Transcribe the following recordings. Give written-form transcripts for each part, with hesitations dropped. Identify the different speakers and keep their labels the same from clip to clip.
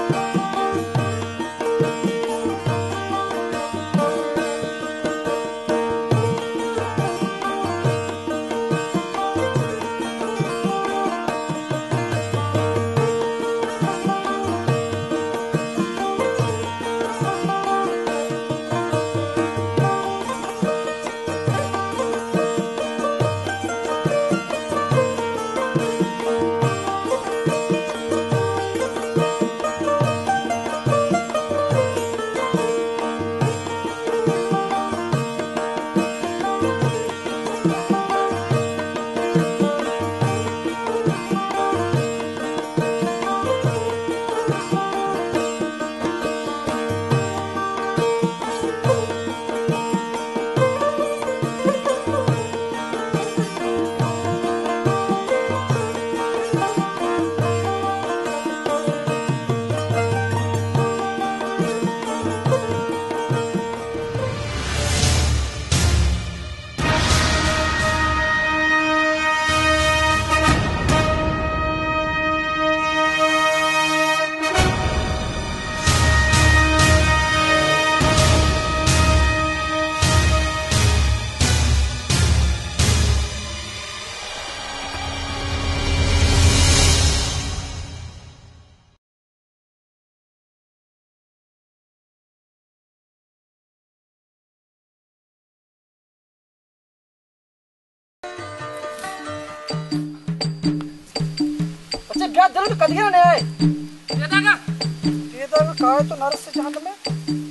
Speaker 1: ब्याज दिल कद गया ने आए
Speaker 2: ये दागा काय तो नरस से जहां में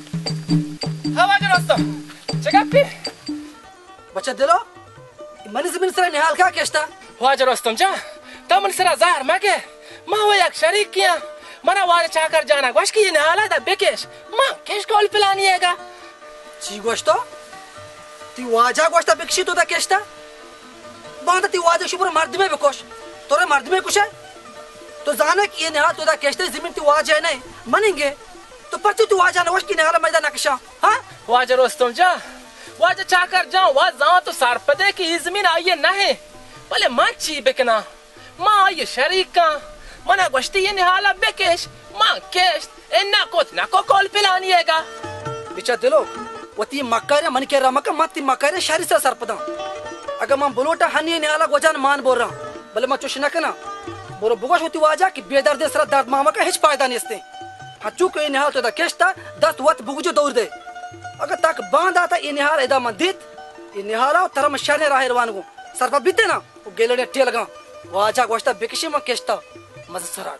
Speaker 1: हवा जो रास्ता जगह पे
Speaker 2: बच्चा दिलो मनी जमीन सरा निहाल का केस्ता
Speaker 1: हुआ जो रास्ता जा तमन सरा जार माके मां वो एक शरीक किया मना वाले चाकर जाना गोश की निहाला दा बेकेश मां केश कॉल प्लान येगा
Speaker 2: जी गोश्तो ती वाजा गोश्ता बेकशी तो दा केस्ता बांध ती वाजा शुभर मर्द में बेकोश तोरे मर्द में कुछ है तो जाने कि ये निहाला तो दा केस्ते जमीन ती वाजा है नहीं मनेंगे तो परती तू वाजा ना वश की निहाला मैदान नक्शा हां
Speaker 1: वाजा रोस्तम जा वाजा चाकर जाओ वा जाओ तो सारपदे की जमीन आइए ना है भले मां ची बेकना मां ये शरीक का मना गोश्ती ये निहाला बेकेश मां केश इन्ना को कॉल पिलानिएगा
Speaker 2: बिचा दिलो वती मक्कारे मन के रमक मत मक्कारे शहरी से सरपदा अगर मैं बोलोटा हनी निहाला गोजान मान बोल रहा भले मैं चुशना कना बोरो बुगोश होती वाजा कि बेदर्द सरा दर्द मामा का हिच फायदा नहीं इसते हचू के निहाल तो दा केस्ता 10 वत बुगजो दौड़ दे अगर तक बांध आता ये निहाल एदा मंदित ये निहाला तरम शने राहे रवान को सरपा बीते ना वो गेलड़े टेल गा वाजा गोश्ता बेकशी में केस्ता मजा सरा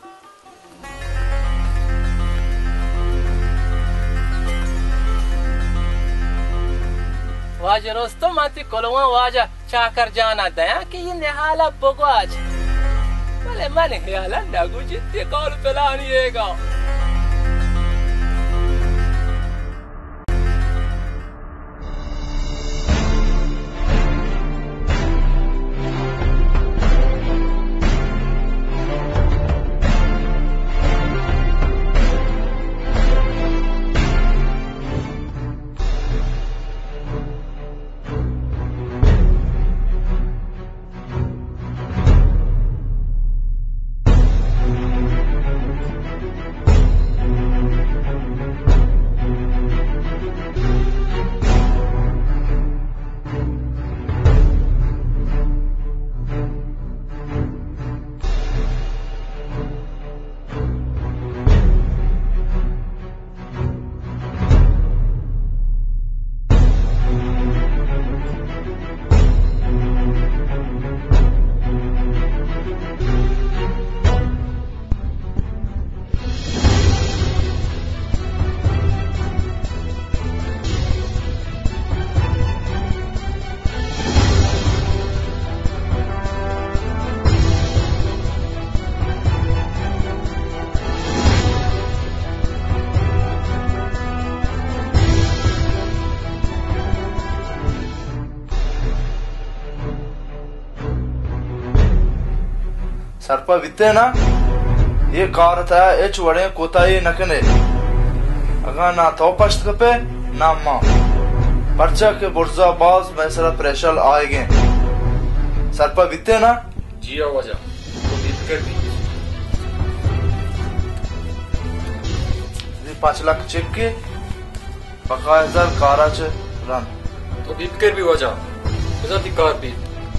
Speaker 1: वाजा रोस्तम माती कोलवा वाजा चाकर जाना दया कि ये निहाला बगवाज भले मन निहाला नगु जित्ते कॉल पिलानिएगा
Speaker 3: सर्प वित्ते ना ये कार था एच वड़े कोताई नकने अगर ना तो पश्त पे ना माँ पर्चा के बुर्जा बाज मैसरा प्रेशल आएगे सर्प वित्ते ना
Speaker 4: जिया वजह तो बीत कर दी
Speaker 3: 5 लाख चेक के 5000 काराचे रन
Speaker 4: तो बीतकर भी वजह गुजरती कार भी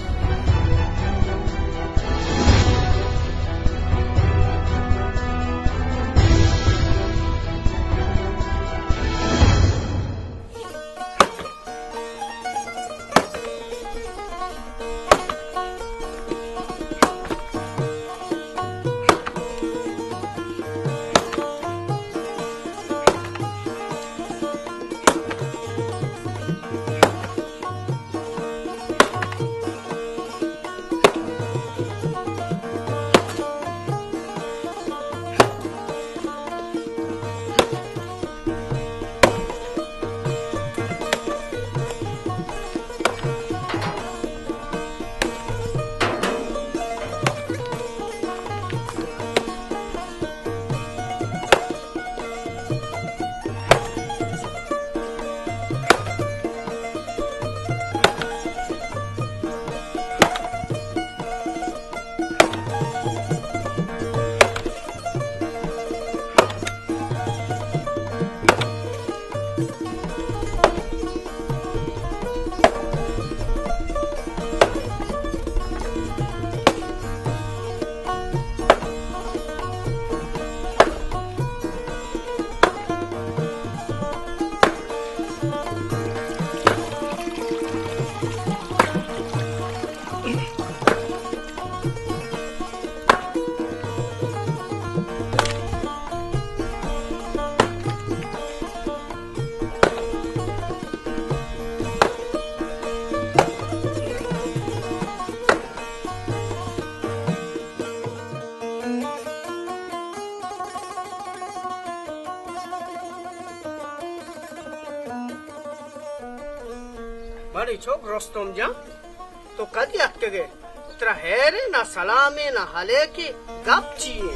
Speaker 5: बड़ी छोक रोस्तम जा तो कद अटके तेरा हैरे ना सलामे ना हले की गप चाहिए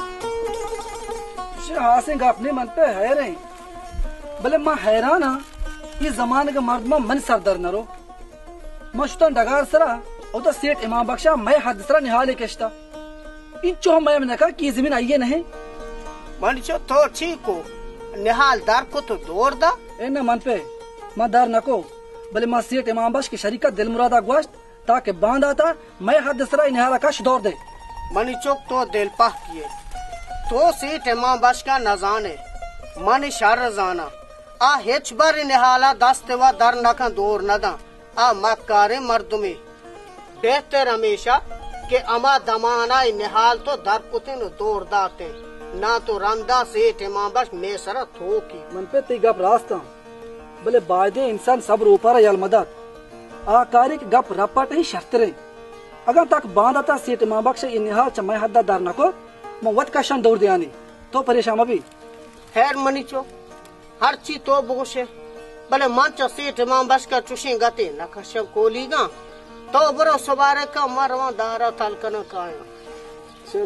Speaker 2: हाँ से गप नहीं मन पे है रहे भले माँ हैरान ये जमाने के मर्द में मन सरदर न रो मशतन डगार सरा और तो सेठ इमाम बख्शा मैं हदसरा निहाले केश्ता इन चो मैं ने कहा कि जमीन आइए नहीं
Speaker 5: बड़ी छो तो ठीक हो निहाल दार को तो दौड़ दा
Speaker 2: ए न मन पे माँ दार नको भले माँ सेठ इमाम बख्श की शरीका दिल मुरादा गोश्त ताकि बांध आता मैं हदसरा निहाला का दौड़ दे
Speaker 5: मनी चौक तो दिल पाह किए तो सेठ इमाम बख्श का नजाने मनी शर जाना आ हेच बार निहाला दस्ते व दर नखा दूर नदा आ मक्कारे मर्दुमी बेहतर हमेशा के अमा दमाना निहाल तो दर कुतिन दूर दाते ना तो रंदा सेठ इमाम बख्श में सरा थोकी
Speaker 2: मन पे ती गप रास्ता भले बायदे इंसान सब रूपा यल मदद आ कार्य की गप रपट ही शर्त रहे अगर तक बांध आता सेठ इमाम बख्श इन निहाल चमय हद्दा दर नको मवत का शन दौड़ दियानी तो परेशान अभी
Speaker 5: खैर मनी चो हर चीज तो बोशे भले मंच सेठ इमाम बख्श का चुशी गति नकश कोलीगा तो बरो सवारे का मरवा दारा तलकन काया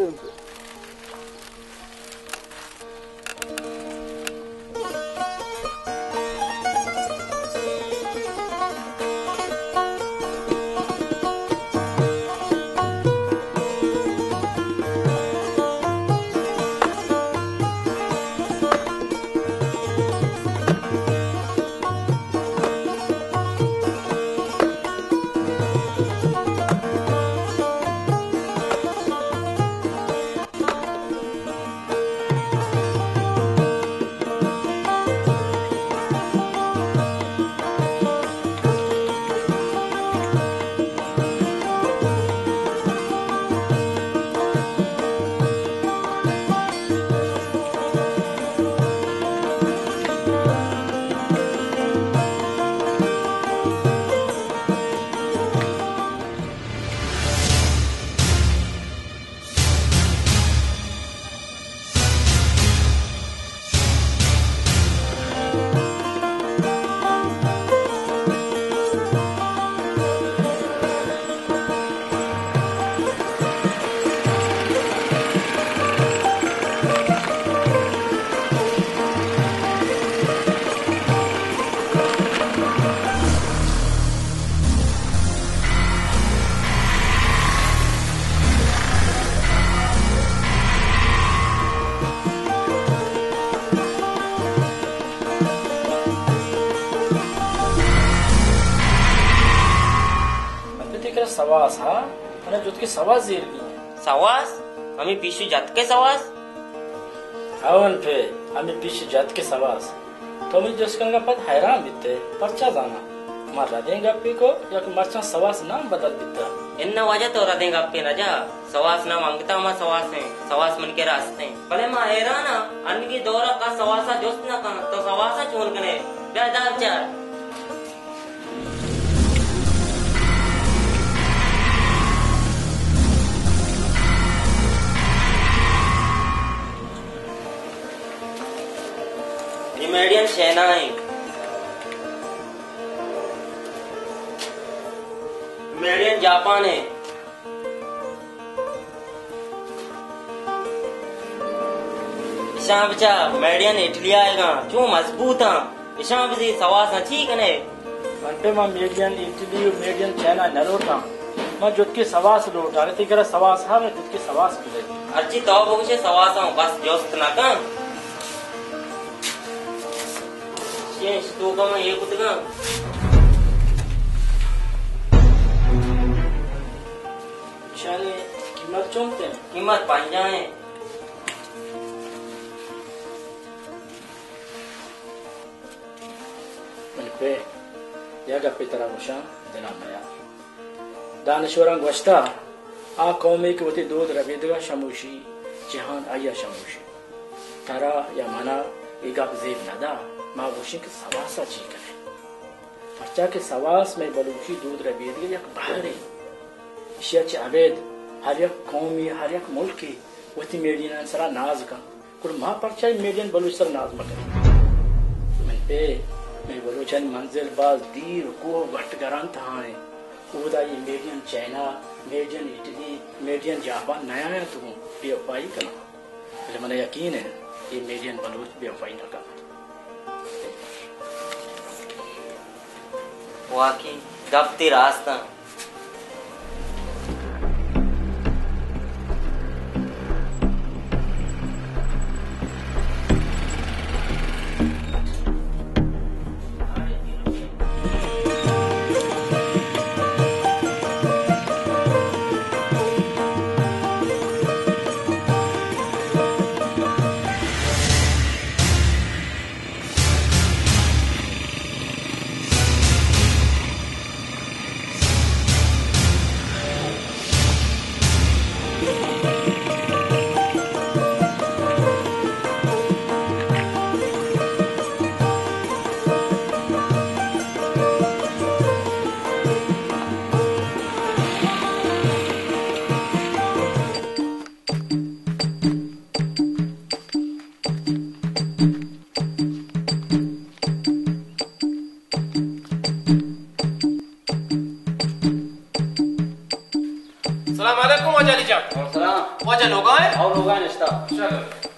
Speaker 6: सवास हा मैंने जुत की सवास जीर की
Speaker 7: सवास हमें पीछे जात के सवास
Speaker 6: हवन पे हमें पीछे जात के सवास तो मैं जिसका का पद हैरान बिते पर्चा जाना मार देंगे पी को या कि मरचा सवास नाम बदल बिता
Speaker 7: इन्ना वजह तो रदेंगे आपके राजा सवास ना मांगता मा सवास है सवास मन के रास्ते भले माँ हैरान अन्न की दौरा का सवासा जोस्त ना का तो सवासा छोड़ करे बेदार चार मीडियम सेना है मीडियम जापान है ईशान बचा मीडियम इटली आएगा जो मजबूत है ईशान बची सवास ठीक है
Speaker 6: घंटे में मीडियम इटली मीडियम चाइना न लौटा मैं जुत की सवास लौटा रही थी सवास हा मैं जुत की सवास मिले
Speaker 7: अर्ची तो बुगशे सवास हूँ बस जोस्त ना का तो का मैं ये कुछ का
Speaker 6: शाने कीमत चुनते हैं
Speaker 7: कीमत पांजा है
Speaker 6: पे यागा पितरा मुशा दिना मया दानश्वरंग वस्ता आ कौमी के वती दूध रबीदगा शमूशी जहान आया शमूशी तारा या मना एगा जेब नदा माँ वोशी के सवासा जी करे पर्चा के सवास में बलूची दूध रबीदगा यक बाहरी इशिया चे अवेद हर यक कौमी हर यक मुल्क की वती मेडियन सरा नाज का कुल माँ पर्चा मेडियन बलूच सर नाज मकर मैं पे मैं बलूचन मंजिल बाज दीर को घट गरान थाने उदा ये made in China made in Italy made in Japan नया है तुम बेवफाई करना पहले मैंने यकीन है ये मेडियन बलूच बेवफाई न करना
Speaker 7: वाकई गप्ती रास्ता
Speaker 1: वजह लोग आए
Speaker 6: और लोग आए निश्ता
Speaker 1: चलो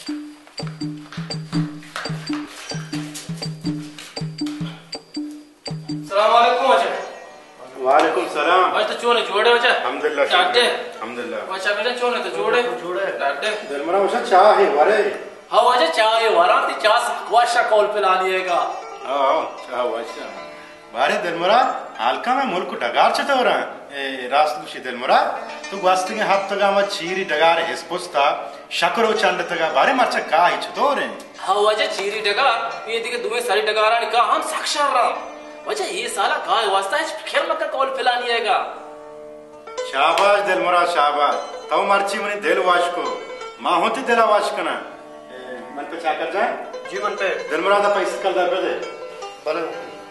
Speaker 1: सलामकुम वजह
Speaker 8: वालेकुम सलाम
Speaker 1: आज तो चोने जोड़े वजह
Speaker 8: अल्हम्दुलिल्लाह
Speaker 1: डाटे
Speaker 8: अल्हम्दुलिल्लाह
Speaker 1: वजह बेटा चोने तो जोड़े
Speaker 8: जोड़े
Speaker 1: डाटे
Speaker 8: दरमरा वशा चाह है वारे
Speaker 1: हाँ वजह चाहे वराती चास वाशा कॉल पे ला लिएगा
Speaker 8: हां चाह वाशा वारे दरमरा हल्का में मुल्क डगार चतो रहा ए रास्त गुशी दरमरा तू वास्ते के हाथ तगा मा चीरी डगार हेस्पोस्ता शकरो चंड तगा बारे मरचा का ही चतो रे
Speaker 1: हाँ वजह चीरी डगार ये दिखे दुए सारी डगारा ने कहा हम साक्षर रहा वजह ये साला का वास्ता है खेल मक्का कॉल पे ला लिएगा
Speaker 8: शाबाश दरमरा शाबाश तो मरची मनी दिल वाश को मां होती दिला वाश कना मन पे चाकर जाए
Speaker 4: जीवन पे
Speaker 8: दरमरा दा पैसे कल दर पे दे
Speaker 4: भले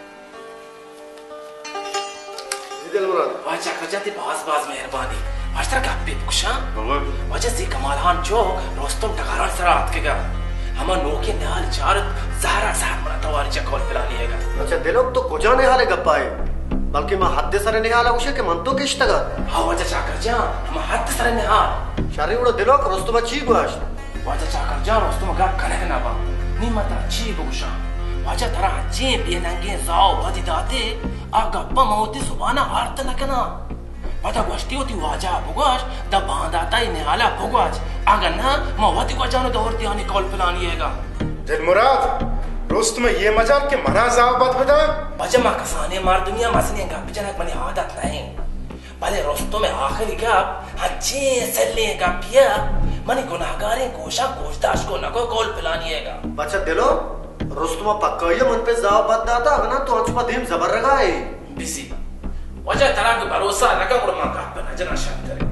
Speaker 1: वजह कर जाती बास मेहरबानी मास्टर का पे पुक्षा वजह से कमालहान जो रोस्तम टकारान सरा हाथ के गा हमा नोके नाल चार जहरा मना तवार चकोल पिला लिएगा
Speaker 4: अच्छा दिलोग तो कुजा ने हाले गप्पाए बल्कि मैं हद सरे ने हाला उसे के मन तो किश तगा
Speaker 1: हाँ वजह चाकर जा हम हद सरे ने हाल
Speaker 4: शारी उड़ो दिलोग रोस्तम ची गुआश
Speaker 1: वजह चाकर जा रोस्तम गा कने ना बा नी मता ची बुशा वजह तरा जे बेनंगे जाओ वदी दाते आगा पमौती सुबाना अर्थ न कना पता गोष्टी होती वाजा बुगाश द बांधाता ही निहाला बुगाश आगा ना मवाती को जानो दौड़ती आने कॉल पिलानी हैगा
Speaker 8: दिलमुराद रोस्त में ये मजाल के मना जाव बात बता
Speaker 1: बजा मा कसाने मार दुनिया मसने का बिजनक मने आदत नहीं भले रोस्तों में आखिरी का अच्छे सल्ले का पिया मनी गुनाहगारें गोशा गोश्ताश को नको गोल पिलानिएगा
Speaker 4: बच्चा दिलो रोस्तुमा पक्का ये मन पे जाव बददा था ना तो अंचुपा धीम जबर रखा है
Speaker 1: बिसी वजह तरह का भरोसा रखा और मां का बना जना शाद करे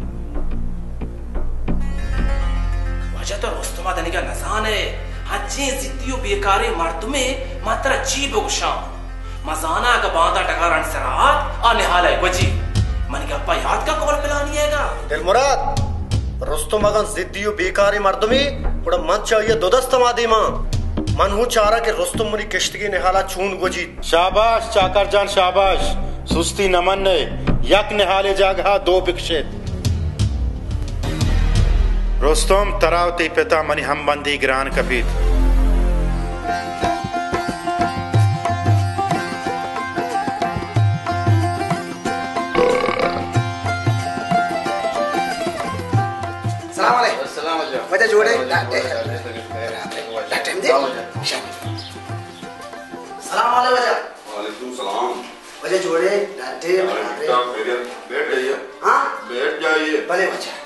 Speaker 1: वजह तो रोस्तुमा दनी का नजान है अच्छे जिद्दियों बेकारे मर्दुमे मात्र चीब गुशां मजाना का बांधा टकारण सरात आ निहाल है वजी मन का अप्पा याद का कॉल पिलानिएगा
Speaker 4: दिल मुराद रोस्तुमा का जिद्दियो बेकारी मर्दुमे बड़ा मन चाहिए दोदस्त मादी मां मन हूँ चारा के रोस्तुम मुनी किश्त की निहाला चून गोजी
Speaker 8: शाबाश चाकर जान शाबाश सुस्ती नमन ने यक निहाले जागहा दो बिक्षेत रोस्तम तरावती पिता मनी हम बंदी ग्रान कपीत
Speaker 2: वजह जोड़े सलाम वजह
Speaker 9: वालेकुम सलाम
Speaker 2: वजह जोड़े डांटे
Speaker 9: बैठ जाइए
Speaker 2: हाँ
Speaker 9: बैठ जाइए
Speaker 2: भले वजह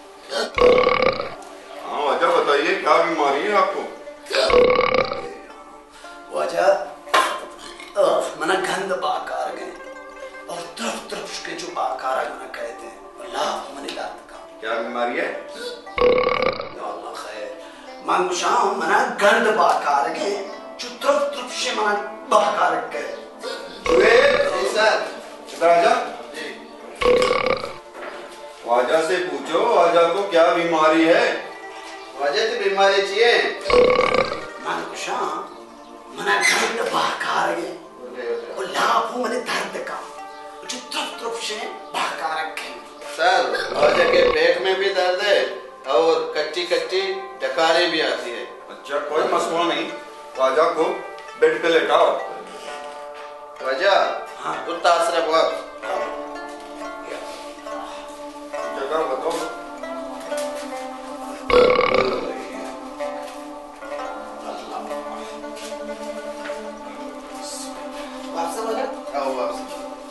Speaker 9: हाँ वजह बताइए क्या बीमारी है आपको
Speaker 2: वजह मना गंद बाकार गए और तरफ तरफ के जो बाकार मना कहते हैं अल्लाह मनी दात का
Speaker 9: क्या बीमारी है
Speaker 2: अल्लाह खैर मन शाम मना गंद बाकार गए जो तरफ तरफ से मना बाकार गए
Speaker 9: जी सर राजा वाजा से पूछो वाजा को क्या बीमारी है
Speaker 10: वजह तो बीमारी चाहिए
Speaker 2: मन शाम मना गंद बाकार गए और लाभ मने दर्द का जो तरफ तरफ से बाकार गए
Speaker 10: सर वजह के पेट में भी दर्द है और कच्ची कच्ची डकारें भी आती है
Speaker 9: अच्छा कोई मसला नहीं वाजा को बेड पे लेटाओ
Speaker 10: वजह
Speaker 2: हाँ
Speaker 10: कुत्ता आसरा बहुत
Speaker 9: जगह बताओ
Speaker 2: वापस वजह
Speaker 10: आओ वापस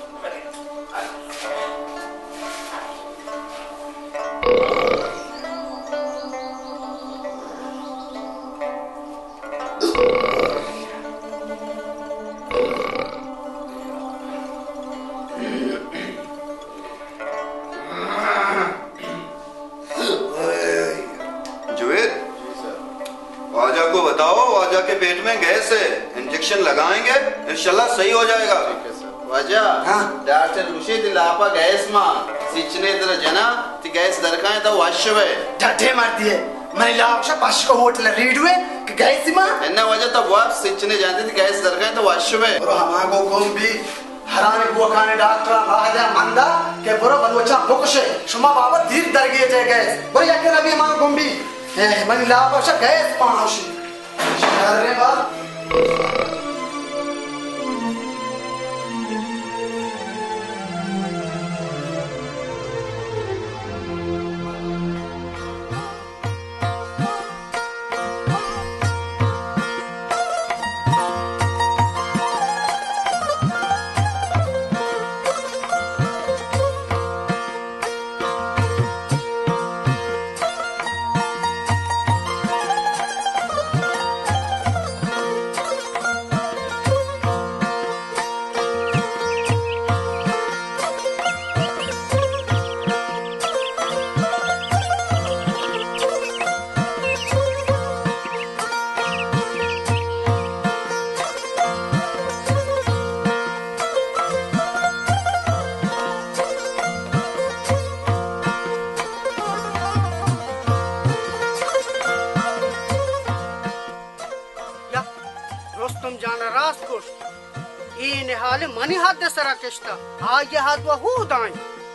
Speaker 9: पेट में गैस है इंजेक्शन लगाएंगे इंशाल्लाह सही हो जाएगा
Speaker 10: वजह
Speaker 2: हाँ
Speaker 10: डॉक्टर रुशी दिलापा गैस मां सिचने दर जना ती गैस दरकाए तो वाशवे
Speaker 2: ढड्ढे मार दिए मैं लाक्षा पाश को होटल रेडवे कि गैस मां
Speaker 10: एना वजह तो वाप सिचने जानते ती गैस दरकाए तो वाशवे
Speaker 2: और हमागो कोम भी हराने बुआखाने डॉक्टर महाजा मंदा के बरो बलोचा बुकशे शुमा बाबा धीर दरगे जे गैस बरो याके रबी हमागो कोम भी मैं लाक्षा गैस पाशी अरे बाप हाल मनी हाथ दे सरा किश्ता आगे हाथ वो दाएं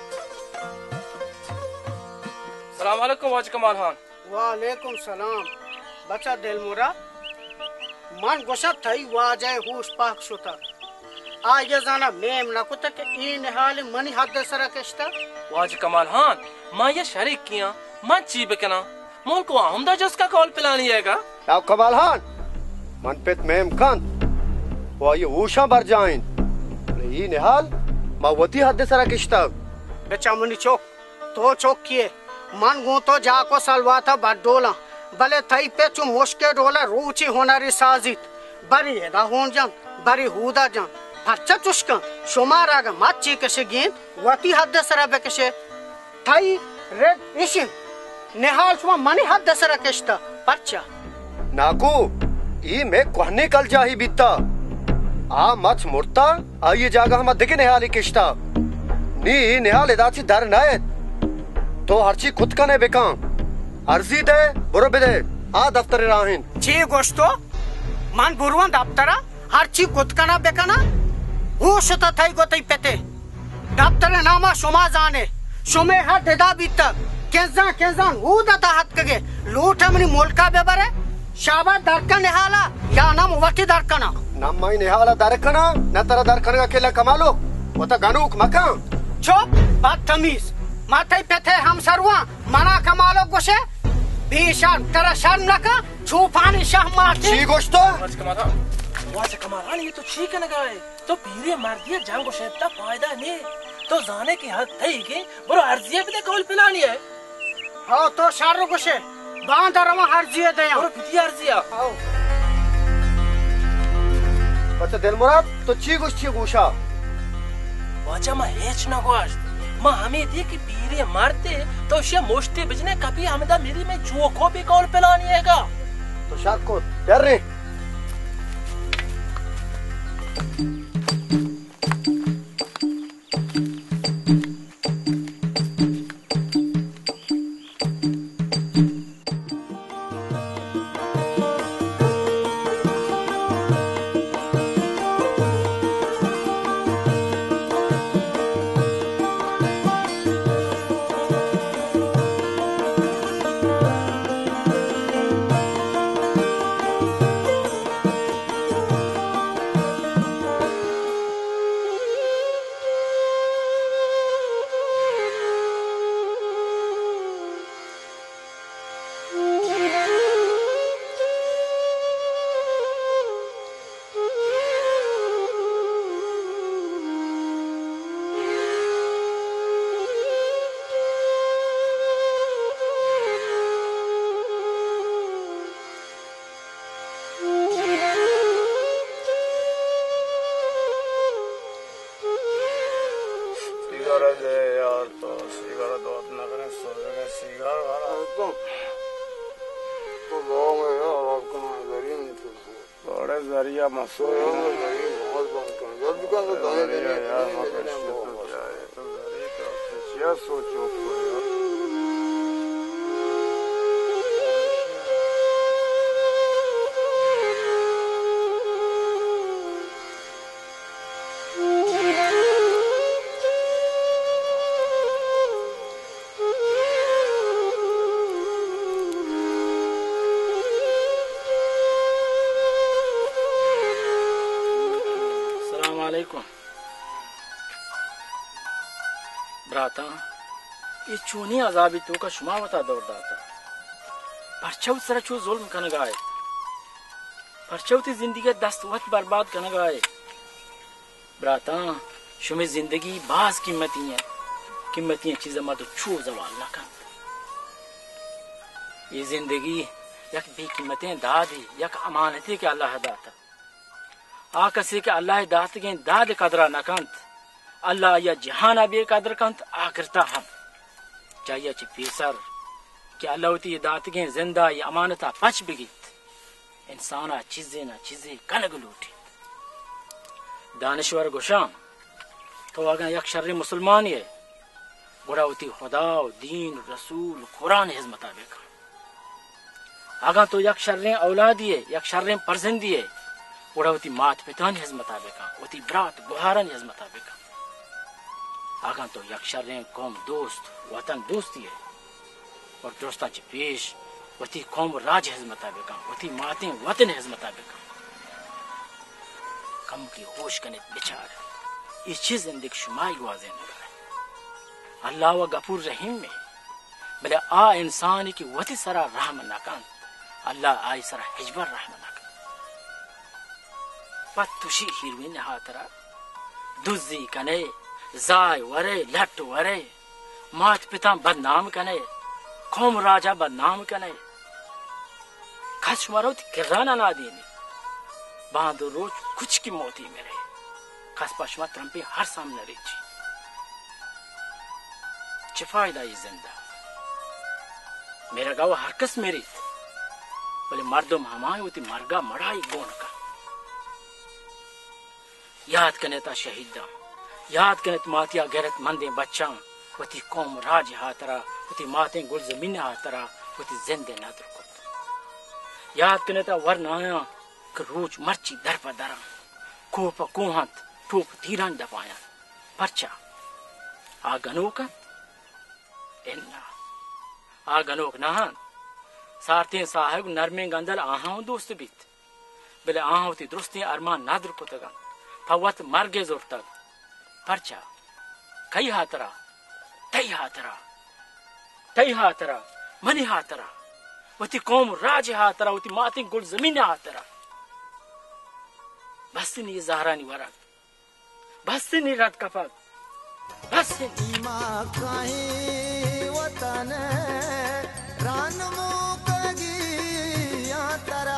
Speaker 1: सलाम वालेकुम वाज कमाल खान
Speaker 5: वालेकुम सलाम बच्चा दिल मुरा मन गोशा थई वाजे होश पाक सुता आगे जाना मेम ना कुत के इन हाल मनी हाथ दे सरा किश्ता
Speaker 1: वाज कमाल खान मां ये शरीक किया मां चीब केना मोल को आमदा जस का कॉल पिलानी हैगा
Speaker 4: अब कमाल खान मन पेत मेम कान वो ये होशा बर जाइन ये निहाल मावती हद सरा किश्ता
Speaker 5: बेचा मुनि चौक तो चौक किए मन गो तो जाको सलवा था बडोला भले थई पे चु मुश्के डोला रूची होनारी साजित बरी हेदा होन जान बरी हुदा जान फच्चा चुस्कन शुमार आगा माची कशे गेन वती हद सरा बेकशे थई रेड इशिन निहाल सुमा मनी हद सरा केश्ता पर्चा
Speaker 4: नाकू ई में कोहने कल जाही बीता आ मच मुर्ता आ ये जागा हम दिखे निहाली किश्ता नी निहाल दाची दर नायत तो हरची खुद का ने बेका अर्जी दे बुरो बिदे आ दफ्तर राहिन
Speaker 5: जी गोश्तो मान बुरवन दफ्तरा हरची खुद का ना बेका ना वो शुता थई गोतई पेते दफ्तर नामा शुमा जाने शुमे हर देदा बीता केजा वो दता हाथ कगे लूट हमनी मोलका बेबरे शाबा दरका निहाला या नाम वटी दरकना
Speaker 4: नाम माई निहाला दरकना न तरा दरकना का केला कमालो वो तो गानुक मका
Speaker 5: चुप बदतमीज माथे पेथे हम सरवा मना कमालो गोशे भीषण तेरा शर्म लका छुपानी शाह मारती
Speaker 4: छी गोश्तो
Speaker 1: वाचा कमाल ये तो ठीक है ना गाय तो पीरे मार दिया जांगो शेता फायदा नहीं तो जाने की हद थई के बरो अर्जिया भी कौल पिलानी है
Speaker 5: हाँ तो शारो गोशे बांध रवा अर्जिया दे
Speaker 1: और पिती अर्जिया
Speaker 4: बच्चा दिल मुराद तो छी गोशा
Speaker 1: वाचा मा हेच ना गोश्त मां हमें दी कि पीरे मारते तो शे मोश्ते बिजने कभी हमदा मेरी में चोखो भी कौल पिलानी हैगा
Speaker 4: तो शाक को डर रे
Speaker 6: भ्राता ये चूनी अजाबी तो का शुमावता दौर दाता परछव सरचू जुल्म कन गाए परछवती जिंदगी दस्त वक्त बर्बाद कन गाए भ्राता शुमे जिंदगी बास कीमती चीज मत छू जवाल न कर ये जिंदगी यक भी कीमतें दादी यक अमानती के अल्लाह दाता आकसी के अल्लाह दात के दाद कदरा न कंत अल्लाह या जहान अबे कदर कंत आखिरता हम चाहिए ची पेसर कि अल्लाह उती दात के जिंदा ये अमानता पच बिगित इंसाना चीजें कनग लूटी दानश्वर गुशाम तो अगर यक शर्र मुसलमान ये गुड़ा उती खुदा दीन रसूल कुरान हिज मुताबिक अगर तो यक शर्र औलाद ये यक शर्र परजिंद ये गुड़ा उती मात पितान हिज मुताबिक उती ब्रात गुहारन हिज मुताबिक आगा तो यक्षर कौम दोस्त वतन दोस्ती है और दोस्ता च पेश वती कौम राज है मुताबिक वती माते वतन है मुताबिक कम की होश कने बेचार इस चीज जिंदगी शुमाई वाजे न अल्लाह व गफूर रहीम में भले आ इंसान की वती सरा रहम न कान अल्लाह आई सरा हिजबर रहम न कान पत तुशी हिरविन हातरा दुजी कने जाय वरे लट वरे मात पिता बदनाम कने कौम राजा बदनाम कने खस मारो किराना ना देने बांधो रोज कुछ की मोती मेरे खस पशमा त्रंपी हर सामने रेची चिफायदा ये जिंदा मेरा गाँव हरकस मेरी बोले मर्दम हमारे होती मरगा मड़ाई गोन का याद कने ता शहीदा याद कने मातिया गैरत मंदे बच्चा होती कौम राज हातरा होती माते गुल जमीन हातरा होती जिंदे नादर को याद कने ता वरना करूच मर्ची दर पर दरा कोप कोहत टूप तीरन दपाया परचा आगनोक इन्ना आगनोक नहान सारते साहब नरमे गंदल आहां दोस्त बीत बेले आहां होती दुरुस्ती अरमान नादर को तगा फवत मरगे जोर तक परचा कई हातरा तई हातरा मनी हातरा वती कौम राज हातरा वती माती गुल जमीन हातरा बस नी जहरानी वरक बस नी रत कफक बस
Speaker 11: ईमा काहे वतन रान मुकगी या तरा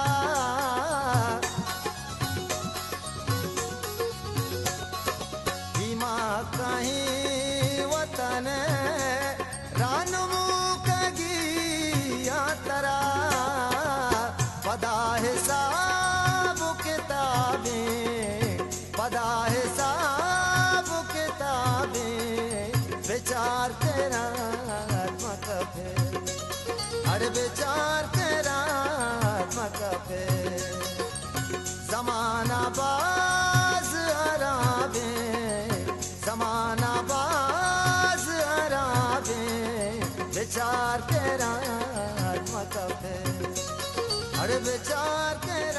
Speaker 11: ईमा काहे वतन रान मुकगी या तरा पदा हिसाब किताबें पदा हिसाब किताबें विचार तेरा आत्मक पे अरे विचार तेरा आत्मक पे जमाना बाज अराबे जमाना बाज अराबे विचार तेरा आत्मक पे अरे विचार तेरा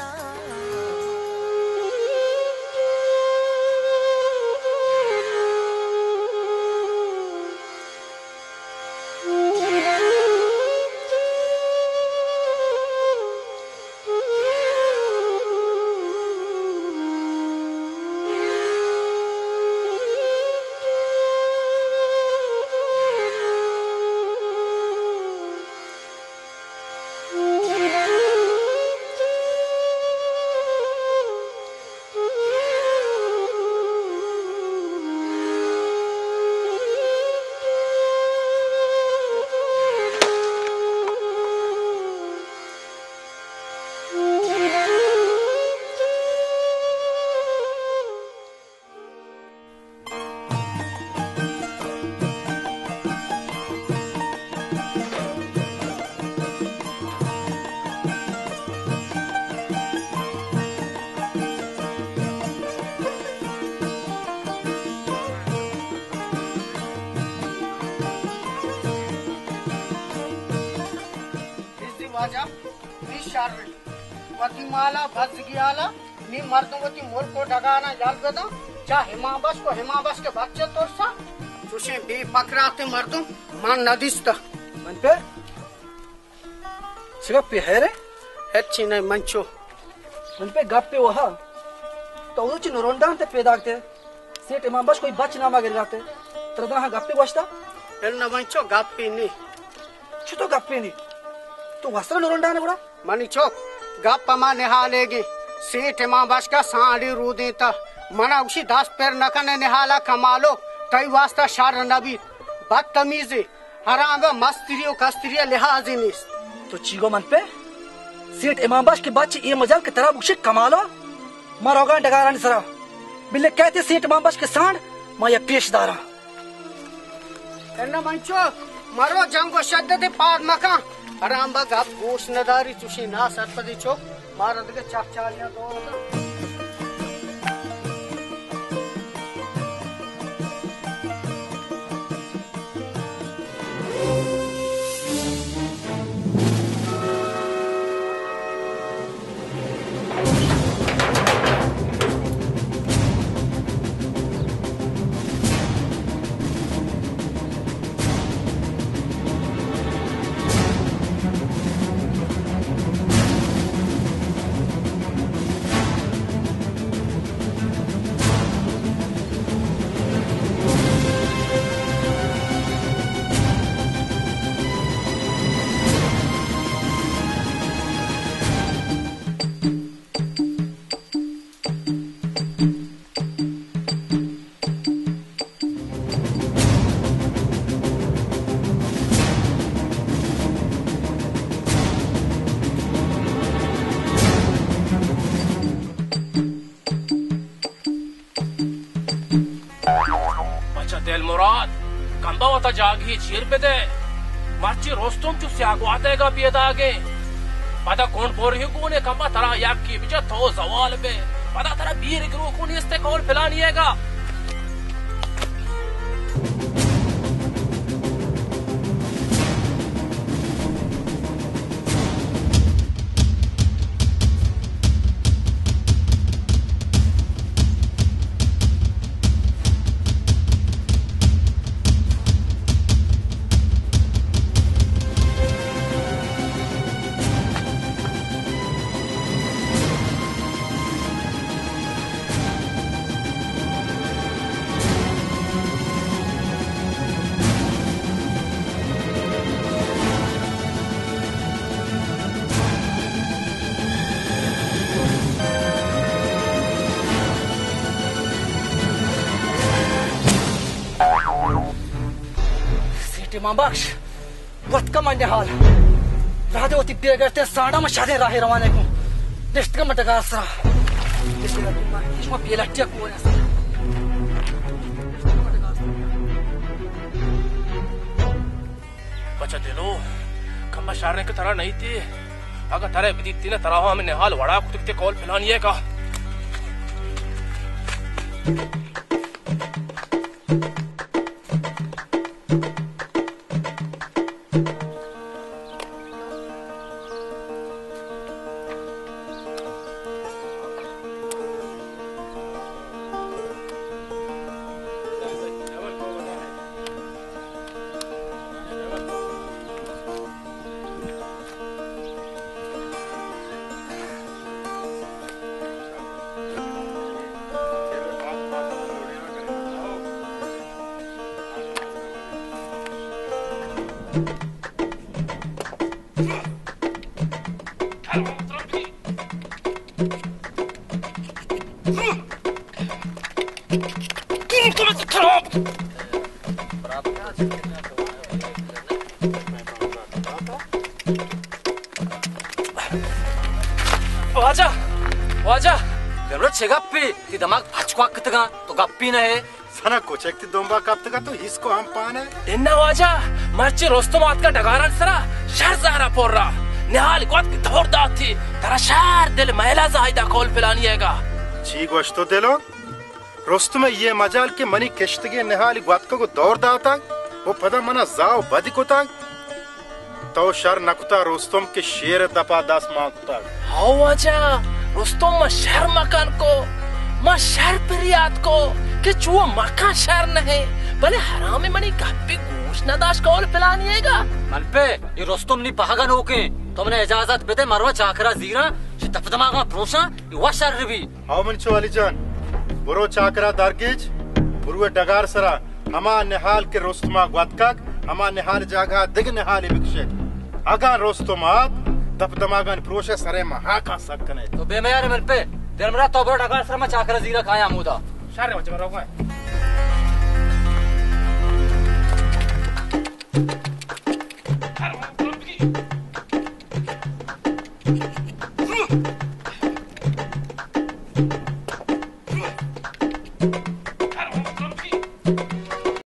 Speaker 5: वतीमाला भजगियाला नी मर्दवती मोर को डगाना याल गदा चा हिमाबस को हिमाबस के बच्चे तोरसा तुसे बे पकड़ाते मर्दम मान नदिस्ता
Speaker 2: मन पे सिगप्पे है रे
Speaker 5: ಹೆಚ್ಚಿ ನೈ ಮಂಚೋ
Speaker 2: मन पे गप्पे वहा तो उच नरोंडा ते पेदागते सेट इमामबस कोई बच ना मागे जाते तरदा हा गप्पे बसता
Speaker 5: ಎನ್ನ ಮಂಚೋ ಗಪ್ಪಿನಿ
Speaker 2: छुतो गप्पे नी तो वस्त्र नरोंडा ने बड़ा
Speaker 5: मनी चोक गप्पा मा निहालेगी सेठ मां बस का साड़ी रू देता मना उसी 10 पैर नकने निहाला कमालो तई वास्ता शार नबी बदतमीजी हराम मस्तिरियो कस्तिरिया लिहाज निस
Speaker 2: तो चीगो मन पे सेठ इमामबस के बच्चे ये मजाल के तरह उसे कमालो मारोगा डगारा ने सरा बिल्ले कहते सेठ इमामबस के सांड मैं ये पेशदारा
Speaker 5: एन्न मंचो मरो जंगो शद्दते पार मका हराम गप गोश नदारी चुशी ना सरपदी चोक मारद के चाचालियां दो
Speaker 1: मुराद कंबा होता जागी चीर पे दे माची रोस्तुम चु स्यागवातेगा पियदागे पता कौन बोर ही कोने कंबा तरा याक की बिचा तो सवाल पे पता तरा बीर ग्रो कोनी इस्ते कौन फिलानिएगा
Speaker 2: इमाम बख्श वक्त का मंडे हाल राधे होती बेगरते साड़ा में शादे राहे रवाने को लिस्ट का मटगा सरा इसमें बेलट्टिया को है
Speaker 1: बचा दे लो कंबा शारने की तरह नहीं थी अगर तरह विदिती ने तरह हमें निहाल वड़ा कुत्ते कॉल फिलानिए का वाजा वाजा
Speaker 12: जरूरत छे गप्पी ती दिमाग भचक्वाक कतगा तो गप्पी न है
Speaker 8: सना को चेक ती दोंबा कप्तगा तो इसको हम पाने
Speaker 1: इन्ना वाजा मर्ची रोस्तमात का डगारन सरा शहर ज़ारा पोर्रा निहाल कोत की दौड़दात थी तेरा शहर दिल महिला जाहिदा कॉल फिलानिएगा
Speaker 8: जी गोश्तो दिलो रोस्तम ये मजाल के मनी किश्तगे निहाल ग्वात को दौड़दाता वो पदा मना जाओ बदी को ता तो शर नकुता रोस्तम के शेर दपा दास मांगता
Speaker 1: हाउ वाजा रोस्तम मा शहर मकान को मा शहर परियात को कि चुआ मकान शहर नहीं भले हरामी मनी गप्पी गोश नदाश कॉल फिलानिएगा
Speaker 12: मन पे ये रोस्तम नी पहागा नोके तुमने इजाजत बेते मरवा चाकरा जीरा जे तफदमागा प्रोशा ये वशर भी
Speaker 8: हाउ मन चो अली जान बुरो चाकरा दारगेज बुरुए डगार सरा हमा निहाल के रोस्तमा ग्वातका हमा निहाल जागा दिग निहाल बिक्षे आगा रोस्तमात तफदमागन प्रोशे सरे महा का सकने
Speaker 12: तो बेमयार मन पे दिल मरा तो बड़ा डगार सरा में चाकरा जीरा खाया मुदा
Speaker 1: शारे वच बरोगा